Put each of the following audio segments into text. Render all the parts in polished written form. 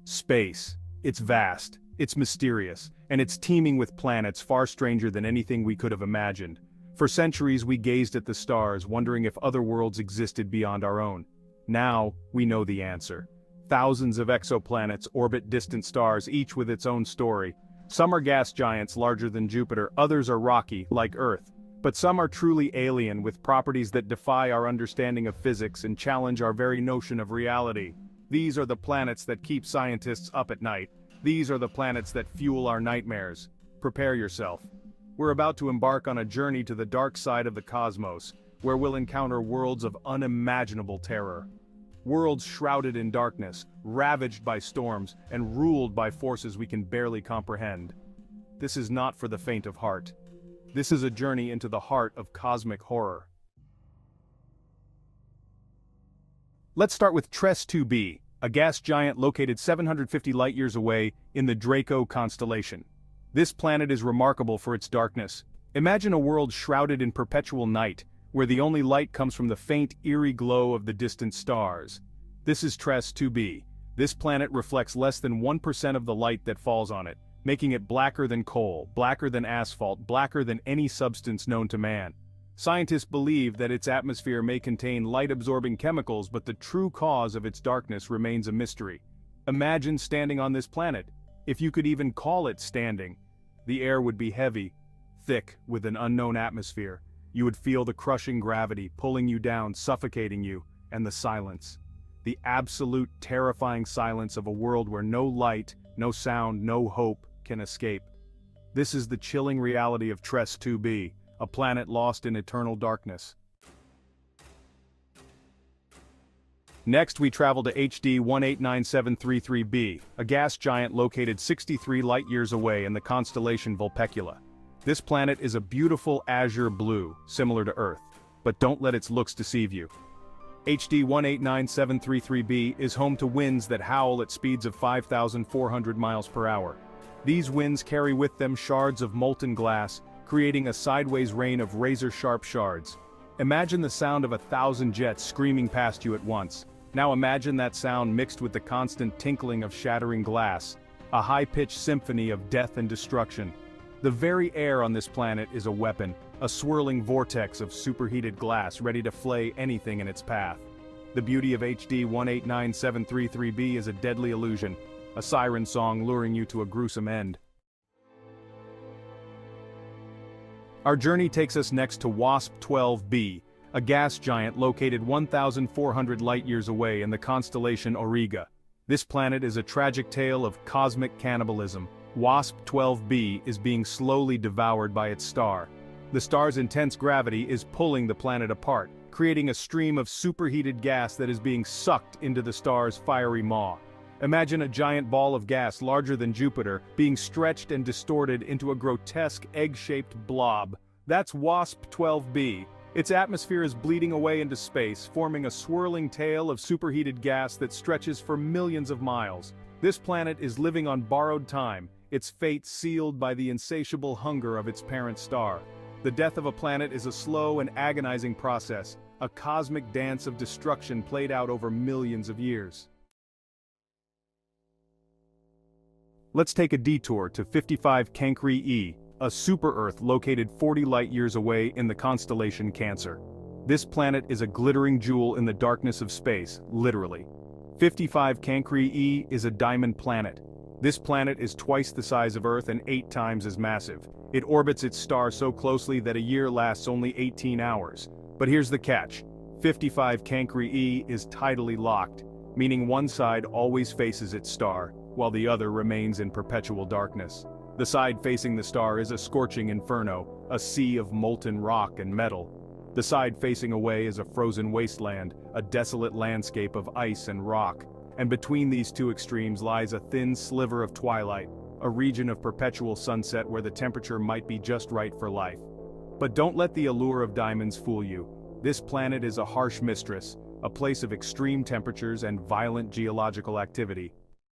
Space. It's vast, it's mysterious, and it's teeming with planets far stranger than anything we could have imagined. For centuries we gazed at the stars, wondering if other worlds existed beyond our own. Now, we know the answer. Thousands of exoplanets orbit distant stars, each with its own story. Some are gas giants larger than Jupiter, others are rocky, like Earth. But some are truly alien, with properties that defy our understanding of physics and challenge our very notion of reality. These are the planets that keep scientists up at night. These are the planets that fuel our nightmares. Prepare yourself. We're about to embark on a journey to the dark side of the cosmos, where we'll encounter worlds of unimaginable terror. Worlds shrouded in darkness, ravaged by storms, and ruled by forces we can barely comprehend. This is not for the faint of heart. This is a journey into the heart of cosmic horror. Let's start with TRES 2b, a gas giant located 750 light-years away in the Draco constellation. This planet is remarkable for its darkness. Imagine a world shrouded in perpetual night, where the only light comes from the faint, eerie glow of the distant stars. This is TRES 2b. This planet reflects less than 1% of the light that falls on it, making it blacker than coal, blacker than asphalt, blacker than any substance known to man. Scientists believe that its atmosphere may contain light-absorbing chemicals, but the true cause of its darkness remains a mystery. Imagine standing on this planet. If you could even call it standing. The air would be heavy, thick, with an unknown atmosphere. You would feel the crushing gravity pulling you down, suffocating you, and the silence. The absolute terrifying silence of a world where no light, no sound, no hope can escape. This is the chilling reality of TRES 2b, a planet lost in eternal darkness. Next we travel to HD 189733b, a gas giant located 63 light-years away in the constellation Vulpecula. This planet is a beautiful azure blue, similar to Earth, but don't let its looks deceive you. HD 189733b is home to winds that howl at speeds of 5,400 miles per hour. These winds carry with them shards of molten glass, creating a sideways rain of razor-sharp shards. Imagine the sound of 1,000 jets screaming past you at once. Now imagine that sound mixed with the constant tinkling of shattering glass, a high-pitched symphony of death and destruction. The very air on this planet is a weapon, a swirling vortex of superheated glass ready to flay anything in its path. The beauty of HD 189733b is a deadly illusion, a siren song luring you to a gruesome end. Our journey takes us next to WASP-12b, a gas giant located 1,400 light-years away in the constellation Auriga. This planet is a tragic tale of cosmic cannibalism. WASP-12b is being slowly devoured by its star. The star's intense gravity is pulling the planet apart, creating a stream of superheated gas that is being sucked into the star's fiery maw. Imagine a giant ball of gas larger than Jupiter being stretched and distorted into a grotesque egg-shaped blob. That's WASP-12b. Its atmosphere is bleeding away into space, forming a swirling tail of superheated gas that stretches for millions of miles. This planet is living on borrowed time, its fate sealed by the insatiable hunger of its parent star. The death of a planet is a slow and agonizing process, a cosmic dance of destruction played out over millions of years. Let's take a detour to 55 Cancri e, a super-Earth located 40 light-years away in the constellation Cancer. This planet is a glittering jewel in the darkness of space, literally. 55 Cancri e is a diamond planet. This planet is twice the size of Earth and 8 times as massive. It orbits its star so closely that a year lasts only 18 hours. But here's the catch. 55 Cancri e is tidally locked, meaning one side always faces its star, while the other remains in perpetual darkness. The side facing the star is a scorching inferno, a sea of molten rock and metal. The side facing away is a frozen wasteland, a desolate landscape of ice and rock. And between these two extremes lies a thin sliver of twilight, a region of perpetual sunset where the temperature might be just right for life. But don't let the allure of diamonds fool you. This planet is a harsh mistress, a place of extreme temperatures and violent geological activity.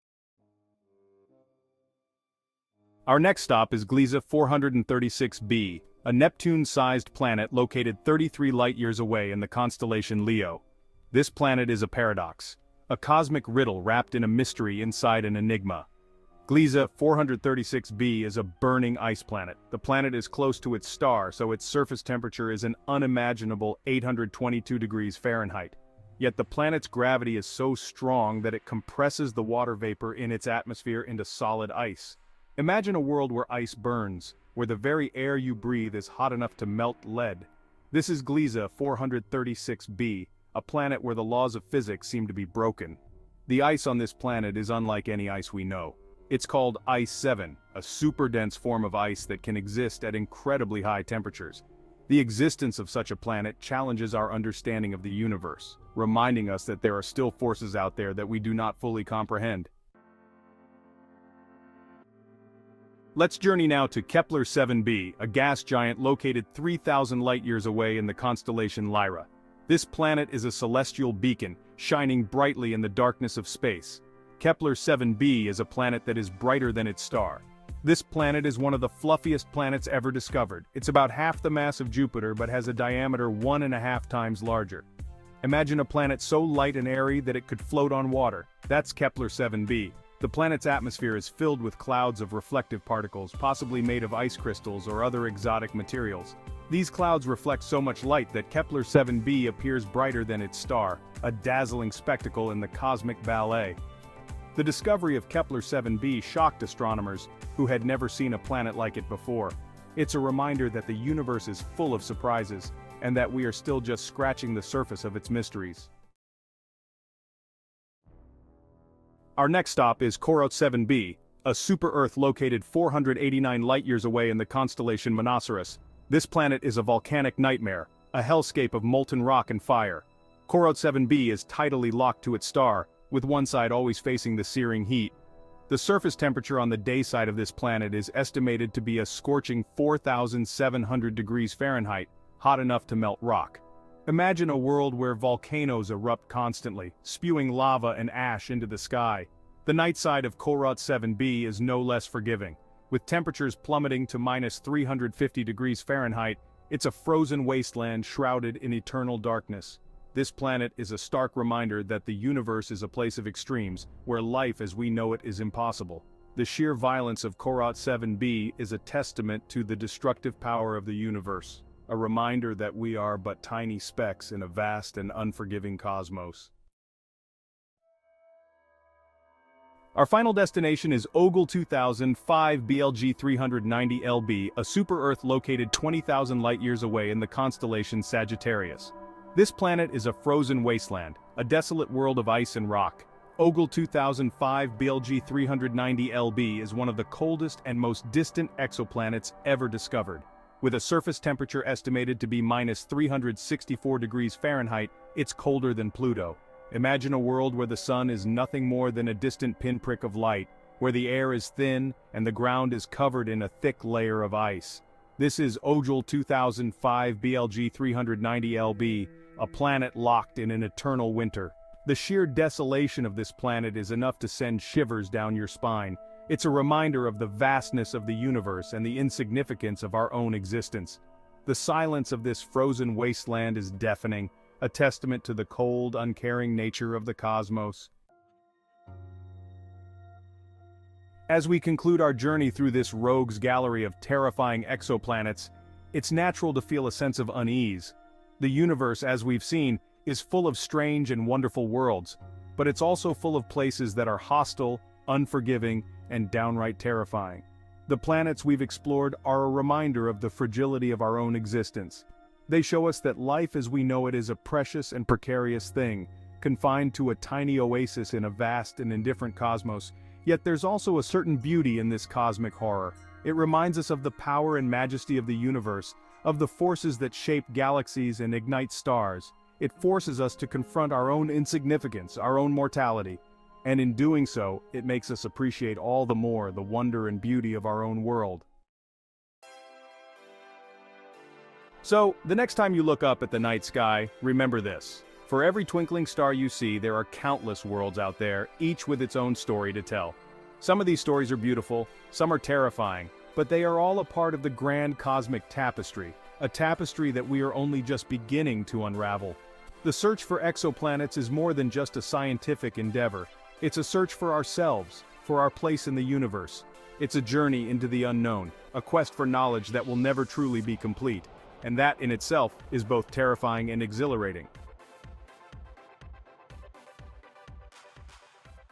Our next stop is Gliese 436b, a Neptune-sized planet located 33 light-years away in the constellation Leo. This planet is a paradox. a cosmic riddle wrapped in a mystery inside an enigma. Gliese 436b is a burning ice planet. The planet is close to its star, so its surface temperature is an unimaginable 822 degrees Fahrenheit. Yet the planet's gravity is so strong that it compresses the water vapor in its atmosphere into solid ice. Imagine a world where ice burns, where the very air you breathe is hot enough to melt lead. This is Gliese 436b, a planet where the laws of physics seem to be broken. The ice on this planet is unlike any ice we know. It's called Ice 7, a super-dense form of ice that can exist at incredibly high temperatures. The existence of such a planet challenges our understanding of the universe, reminding us that there are still forces out there that we do not fully comprehend. Let's journey now to Kepler 7b, a gas giant located 3,000 light-years away in the constellation Lyra. This planet is a celestial beacon, shining brightly in the darkness of space. Kepler 7b is a planet that is brighter than its star. This planet is one of the fluffiest planets ever discovered. It's about half the mass of Jupiter but has a diameter 1.5 times larger. Imagine a planet so light and airy that it could float on water. That's Kepler 7b. The planet's atmosphere is filled with clouds of reflective particles, possibly made of ice crystals or other exotic materials. These clouds reflect so much light that Kepler 7b appears brighter than its star, a dazzling spectacle in the cosmic ballet. The discovery of Kepler 7b shocked astronomers who had never seen a planet like it before. It's a reminder that the universe is full of surprises, and that we are still just scratching the surface of its mysteries. Our next stop is Corot 7b, a super-Earth located 489 light-years away in the constellation Monoceros. This planet is a volcanic nightmare, a hellscape of molten rock and fire. Corot 7b is tidally locked to its star, with one side always facing the searing heat. The surface temperature on the day side of this planet is estimated to be a scorching 4,700 degrees Fahrenheit, hot enough to melt rock. Imagine a world where volcanoes erupt constantly, spewing lava and ash into the sky. The night side of Corot 7b is no less forgiving. With temperatures plummeting to minus 350 degrees Fahrenheit, it's a frozen wasteland shrouded in eternal darkness. This planet is a stark reminder that the universe is a place of extremes, where life as we know it is impossible. The sheer violence of Corot 7b is a testament to the destructive power of the universe, a reminder that we are but tiny specks in a vast and unforgiving cosmos. Our final destination is Ogle 2005 BLG 390 LB, a super-Earth located 20,000 light-years away in the constellation Sagittarius. This planet is a frozen wasteland, a desolate world of ice and rock. Ogle 2005 BLG 390 LB is one of the coldest and most distant exoplanets ever discovered. With a surface temperature estimated to be minus 364 degrees Fahrenheit, it's colder than Pluto. Imagine a world where the sun is nothing more than a distant pinprick of light, where the air is thin and the ground is covered in a thick layer of ice. This is Ogle 2005 BLG 390 LB, a planet locked in an eternal winter. The sheer desolation of this planet is enough to send shivers down your spine. It's a reminder of the vastness of the universe and the insignificance of our own existence. The silence of this frozen wasteland is deafening, a testament to the cold, uncaring nature of the cosmos. As we conclude our journey through this rogues gallery of terrifying exoplanets, it's natural to feel a sense of unease. The universe, as we've seen, is full of strange and wonderful worlds, but it's also full of places that are hostile, unforgiving, and downright terrifying. The planets we've explored are a reminder of the fragility of our own existence. They show us that life as we know it is a precious and precarious thing, confined to a tiny oasis in a vast and indifferent cosmos. Yet there's also a certain beauty in this cosmic horror. It reminds us of the power and majesty of the universe, of the forces that shape galaxies and ignite stars. It forces us to confront our own insignificance, our own mortality. And in doing so, it makes us appreciate all the more the wonder and beauty of our own world. So, the next time you look up at the night sky, remember this. For every twinkling star you see, there are countless worlds out there, each with its own story to tell. Some of these stories are beautiful, some are terrifying, but they are all a part of the grand cosmic tapestry, a tapestry that we are only just beginning to unravel. The search for exoplanets is more than just a scientific endeavor. It's a search for ourselves, for our place in the universe. It's a journey into the unknown, a quest for knowledge that will never truly be complete. And that in itself is both terrifying and exhilarating.